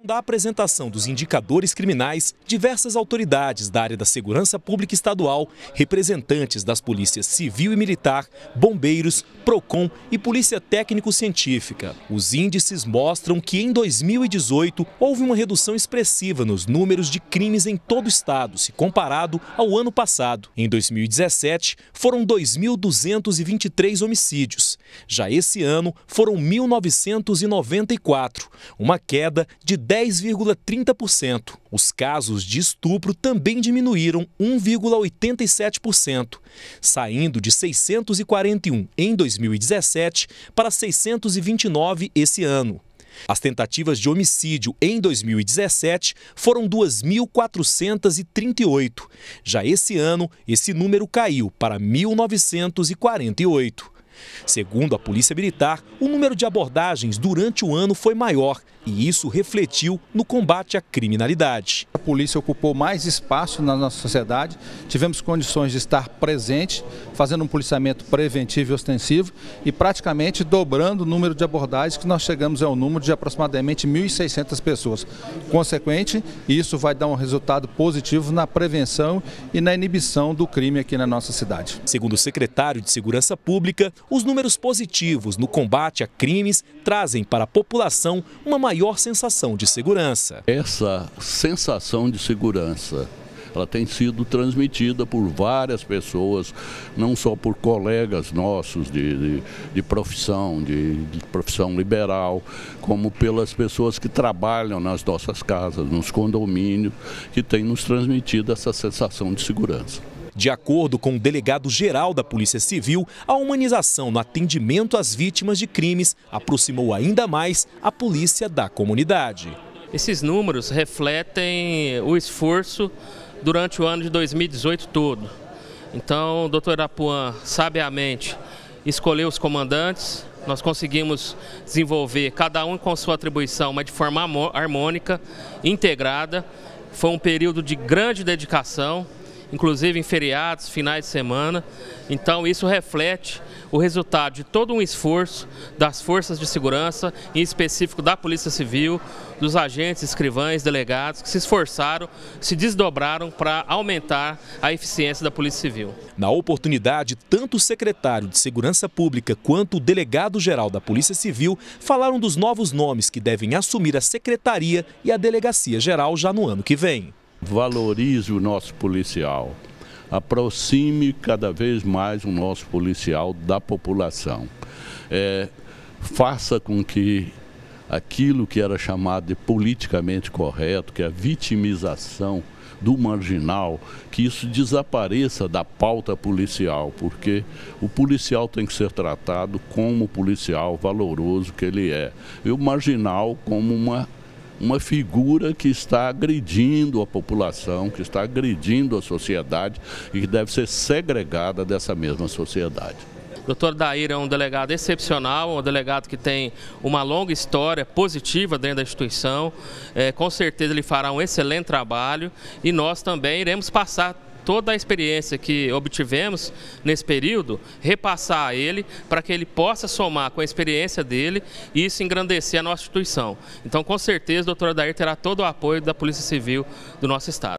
Da apresentação dos indicadores criminais, diversas autoridades da área da segurança pública estadual, representantes das polícias civil e militar, bombeiros, PROCON e polícia técnico-científica. Os índices mostram que em 2018 houve uma redução expressiva nos números de crimes em todo o estado, se comparado ao ano passado. Em 2017, foram 2.223 homicídios. Já esse ano, foram 1.994, uma queda de 10,30%. Os casos de estupro também diminuíram 1,87%, saindo de 641 em 2017 para 629 esse ano. As tentativas de homicídio em 2017 foram 2.438. Já esse ano, esse número caiu para 1.948. Segundo a Polícia Militar, o número de abordagens durante o ano foi maior e isso refletiu no combate à criminalidade. A polícia ocupou mais espaço na nossa sociedade, tivemos condições de estar presente, fazendo um policiamento preventivo e ostensivo e praticamente dobrando o número de abordagens, que nós chegamos ao número de aproximadamente 1.600 pessoas. Consequente, isso vai dar um resultado positivo na prevenção e na inibição do crime aqui na nossa cidade. Segundo o secretário de Segurança Pública, os números positivos no combate a crimes trazem para a população uma maior sensação de segurança. Essa sensação de segurança, ela tem sido transmitida por várias pessoas, não só por colegas nossos de profissão, de profissão liberal, como pelas pessoas que trabalham nas nossas casas, nos condomínios, que têm nos transmitido essa sensação de segurança. De acordo com o delegado-geral da Polícia Civil, a humanização no atendimento às vítimas de crimes aproximou ainda mais a polícia da comunidade. Esses números refletem o esforço durante o ano de 2018 todo. Então, o doutor Irapuã, sabiamente, escolheu os comandantes, nós conseguimos desenvolver, cada um com sua atribuição, mas de forma harmônica, integrada. Foi um período de grande dedicação, inclusive em feriados, finais de semana. Então isso reflete o resultado de todo um esforço das forças de segurança, em específico da Polícia Civil, dos agentes, escrivães, delegados, que se esforçaram, se desdobraram para aumentar a eficiência da Polícia Civil. Na oportunidade, tanto o secretário de Segurança Pública quanto o delegado-geral da Polícia Civil falaram dos novos nomes que devem assumir a Secretaria e a Delegacia-Geral já no ano que vem. Valorize o nosso policial, aproxime cada vez mais o nosso policial da população. Faça com que aquilo que era chamado de politicamente correto, que é a vitimização do marginal, que isso desapareça da pauta policial, porque o policial tem que ser tratado como o policial valoroso que ele é, e o marginal como uma figura que está agredindo a população, que está agredindo a sociedade e que deve ser segregada dessa mesma sociedade. Dr. Dair é um delegado excepcional, um delegado que tem uma longa história positiva dentro da instituição. Com certeza ele fará um excelente trabalho e nós também iremos passar toda a experiência que obtivemos nesse período, repassar a ele para que ele possa somar com a experiência dele e isso engrandecer a nossa instituição. Então, com certeza, o doutor Dair terá todo o apoio da Polícia Civil do nosso estado.